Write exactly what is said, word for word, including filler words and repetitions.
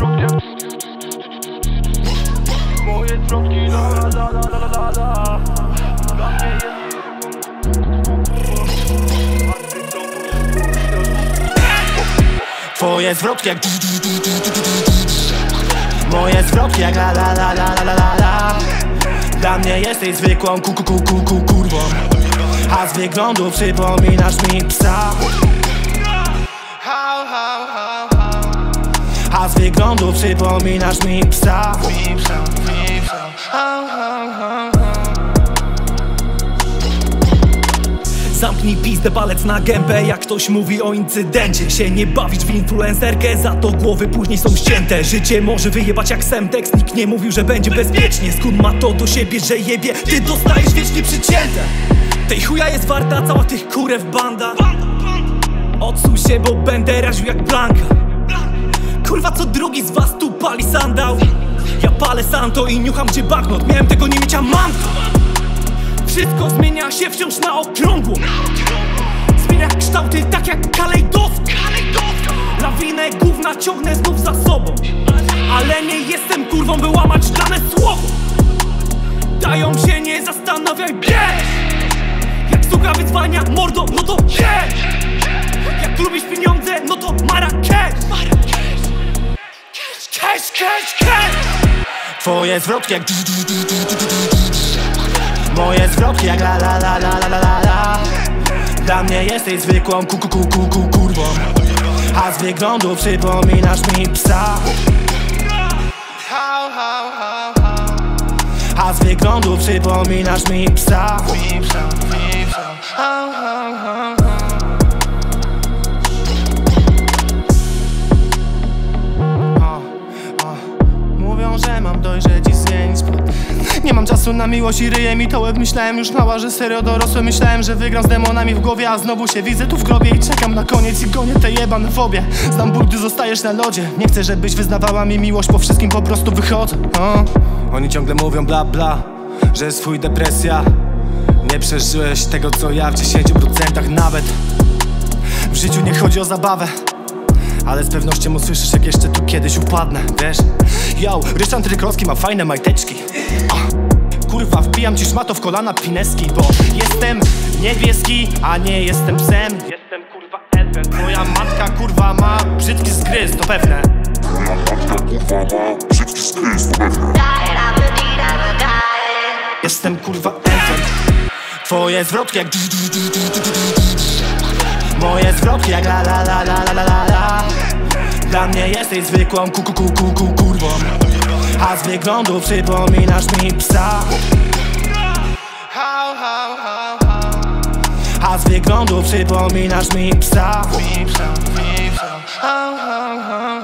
Moje zwrotki, la la la la la la la. Dla mnie jest twoje zwrotki jak moje zwrotki jak la la la la la la la. Dla mnie jesteś zwykłą ku ku ku ku ku kurwą, a z wyglądu przypominasz mi psa. A z wyglądu przypominasz mi psa. Zamknij pizdę, palec na gębę. Jak ktoś mówi o incydencie, się nie bawić w influencerkę, za to głowy później są ścięte. Życie może wyjebać jak Semtex, nikt nie mówił, że będzie bezpiecznie. Skąd ma to do siebie, że jebie, ty dostajesz wiecznie przycięte. Tej chuja jest warta cała tych kurew banda. Odsuń się, bo będę raził jak Blanka. Kurwa, co drugi z was tu pali sandał. Ja palę santo i niucham gdzie banknot. Miałem tego nie mieć, a mam to. Wszystko zmienia się wciąż na okrągło. Zmienia kształty tak jak kalejdoskop. Lawinę gówna ciągnę znów za sobą, ale nie jestem kurwą, by łamać dane słowo. Dają się, nie zastanawiaj, bierz. Jak suka wyzwania, mordo, no to bierz. Jak lubisz pieniądze, no to Marrakesz. Cash, cash, cash. Twoje zwrotki jak moje zwrotki jak la la la la la la la. Dla mnie jesteś zwykłą ku ku ku ku ku kurwą, a z wyglądu przypominasz mi psa. A z wyglądu przypominasz mi psa. Mówią, że mam dojrzeć i zmienić spod. Nie mam czasu na miłość i ryję mi to łeb. Myślałem już mała, że serio dorosłem. Myślałem, że wygram z demonami w głowie, a znowu się widzę tu w grobie i czekam na koniec i gonię te jebane fobie. Znam ból, gdy zostajesz na lodzie. Nie chcę, żebyś wyznawała mi miłość, po wszystkim po prostu wychodzę. O. Oni ciągle mówią bla bla, że jest twój depresja. Nie przeżyłeś tego co ja w dziesięciu procentach nawet. W życiu nie chodzi o zabawę, ale z pewnością usłyszysz, jak jeszcze tu kiedyś upadnę, wiesz? Yo, Ryszard Rykowski ma fajne majteczki. Kurwa, wbijam ci szmato w kolana pineski, bo jestem niebieski, a nie jestem psem. Jestem kurwa elfem. Moja matka kurwa ma brzydki zgryz, to pewne. Moja matka kurwa ma brzydki zgryz, to pewne. Jestem kurwa elfem. Twoje zwrotki jak moje zwrotki jak la la la la la la la. Dla mnie jesteś zwykłą ku ku ku ku ku kurwą, a z wyglądu przypominasz mi psa. A z wyglądu przypominasz mi psa.